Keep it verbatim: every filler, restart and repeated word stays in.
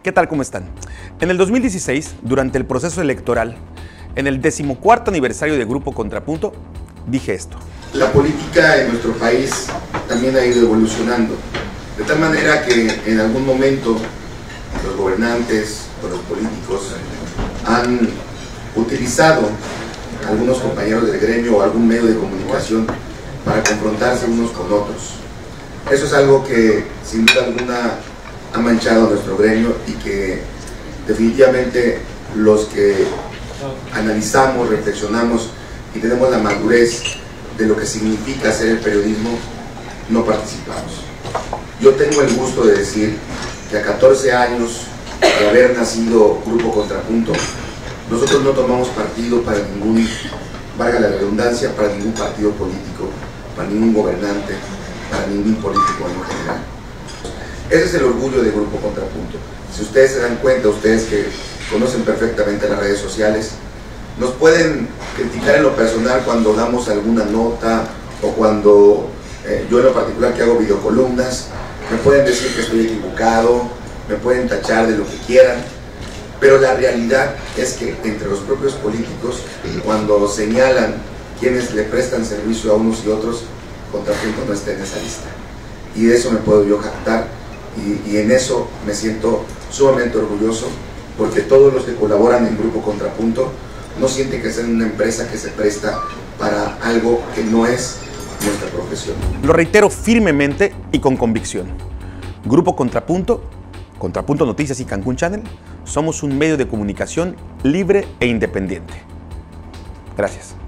¿Qué tal? ¿Cómo están? En el dos mil dieciséis, durante el proceso electoral, en el decimocuarto aniversario de Grupo Contrapunto, dije esto. La política en nuestro país también ha ido evolucionando, de tal manera que en algún momento los gobernantes o los políticos han utilizado a algunos compañeros del gremio o algún medio de comunicación para confrontarse unos con otros. Eso es algo que sin duda alguna ha manchado a nuestro gremio y que definitivamente los que analizamos, reflexionamos y tenemos la madurez de lo que significa hacer el periodismo, no participamos. Yo tengo el gusto de decir que a catorce años de haber nacido Grupo Contrapunto, nosotros no tomamos partido para ningún, valga la redundancia, para ningún partido político, para ningún gobernante, para ningún político en general. Ese es el orgullo de Grupo Contrapunto. Si ustedes se dan cuenta, ustedes que conocen perfectamente las redes sociales, nos pueden criticar en lo personal cuando damos alguna nota o cuando eh, yo en lo particular que hago videocolumnas, me pueden decir que estoy equivocado, me pueden tachar de lo que quieran, pero la realidad es que entre los propios políticos, cuando señalan quienes le prestan servicio a unos y otros, Contrapunto no está en esa lista. Y de eso me puedo yo jactar y, y en eso me siento sumamente orgulloso, porque todos los que colaboran en Grupo Contrapunto no sienten que sean una empresa que se presta para algo que no es nuestra profesión. Lo reitero firmemente y con convicción. Grupo Contrapunto, Contrapunto Noticias y Cancún Channel, somos un medio de comunicación libre e independiente. Gracias.